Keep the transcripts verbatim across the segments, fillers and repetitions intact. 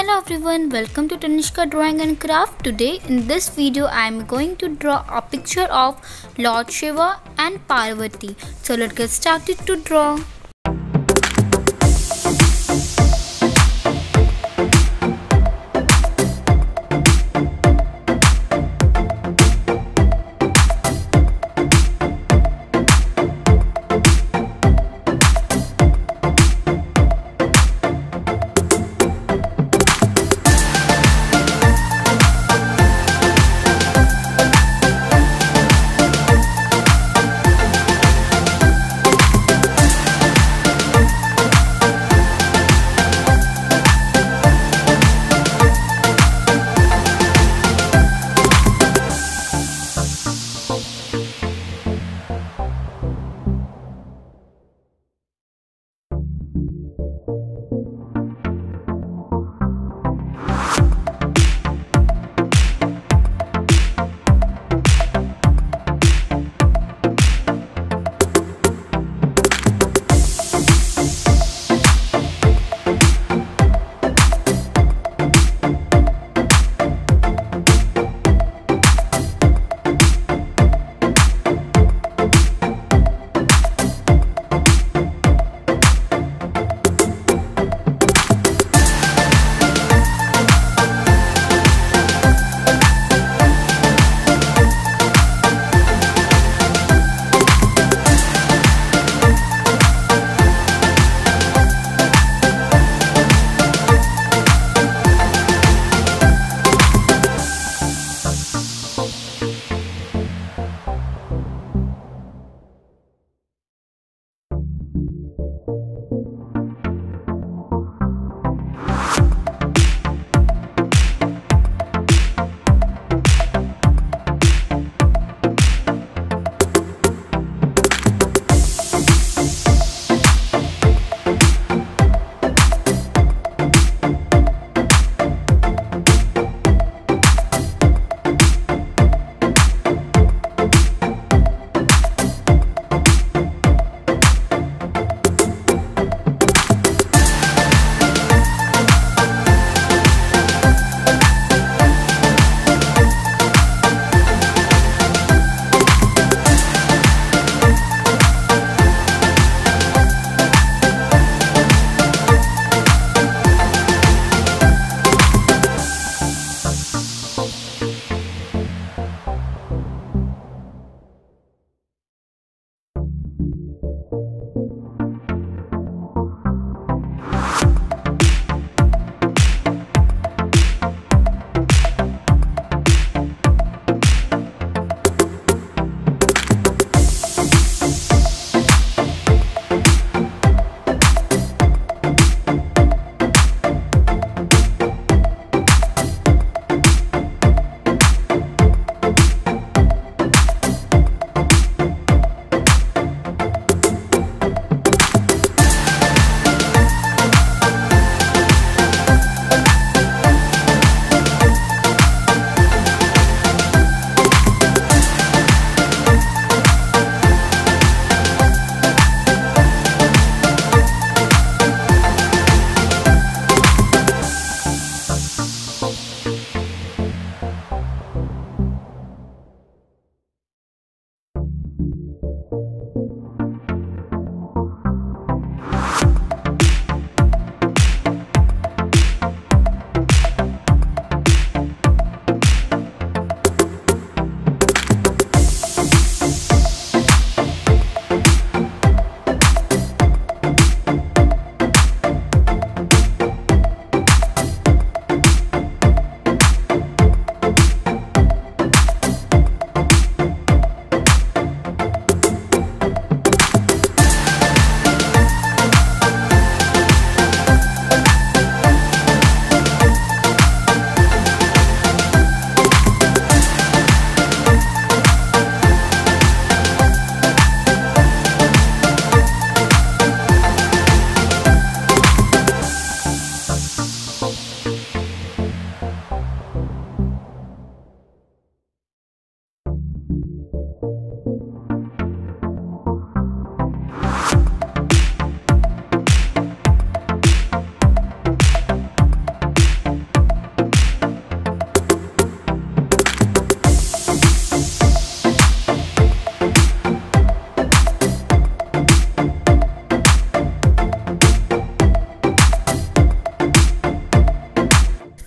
Hello everyone, welcome to Tanishkadrawing and craft. Today in this video I am going to draw a picture of Lord Shiva and Parvati. So let's get started to draw.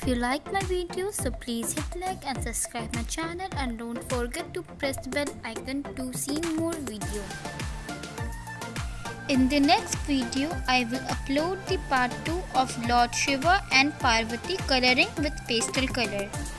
If you like my video, so please hit like and subscribe my channel, and don't forget to press the bell icon to see more video. In the next video, I will upload the part two of Lord Shiva and Parvati coloring with pastel color.